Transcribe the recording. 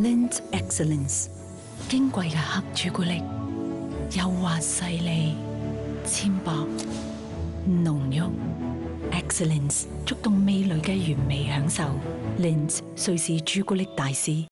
Lindt Excellence 矜貴嘅黑朱古力，幼滑細膩，纖薄濃郁。Excellence 觸動味蕾嘅完美享受。Lindt 瑞士朱古力大師。